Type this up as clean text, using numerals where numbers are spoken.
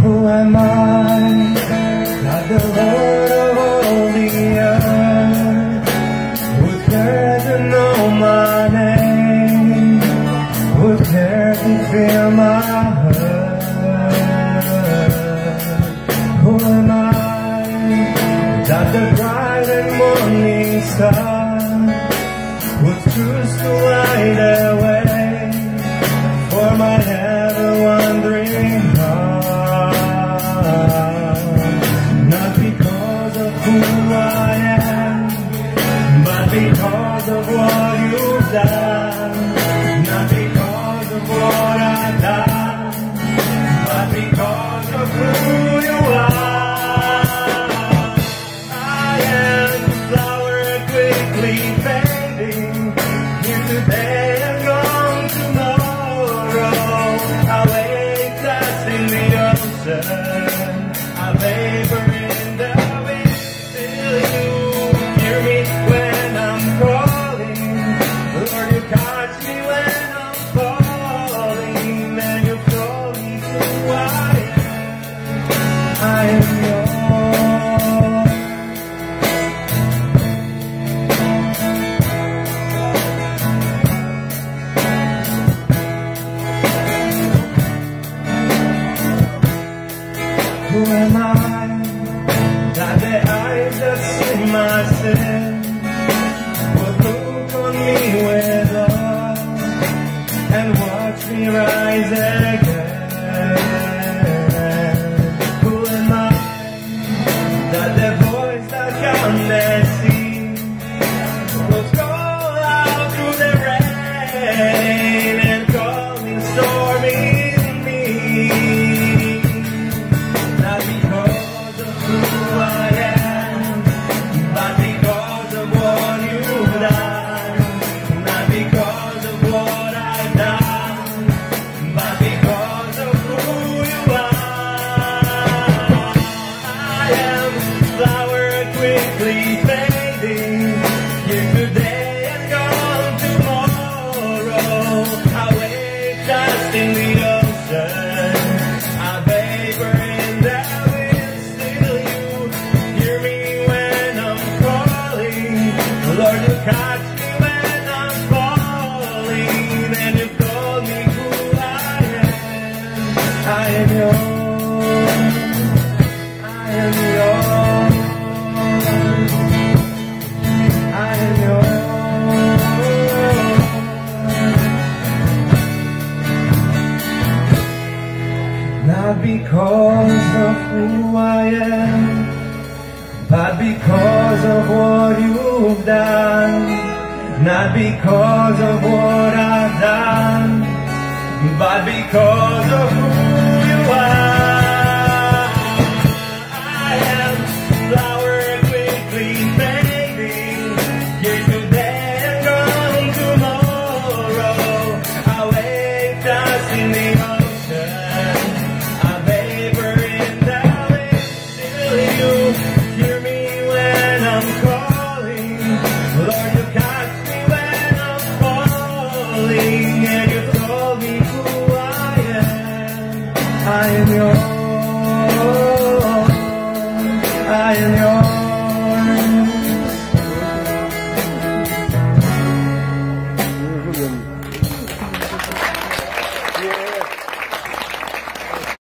Who am I? Not the Lord of all the earth. Who cares to know my name? Who cares to feel my hurt? Who am I? Not the bright and morning star, who's choose to light the way for my ever-wandering heart. Not because of who I am, but because of what you've done. Not because of what I've done, but because of who you are. I am the flower quickly fading, here today and gone tomorrow. I wake dust in the ocean, I vapor in the wind. Still you hear me when I'm calling. Lord, you catch me when I'm falling, and you call me who I am. I am yours. Who am I? Not the eyes that see my sin, would look on me with love and watch me rise again. Who am I? Not the voice that can see, will call out through the rain and call me stormy. I am yours, I am yours, I am yours. Not because of who I am, but because of what you've done. Not because of what I've done, but because of who you are. I am flower quickly fading, here today and gone tomorrow. I wake dust in the ocean, I vapor in the wind. Still you hear me when I'm calling. Lord, you catch me when I'm falling, and you told me who I am yours, I am yours.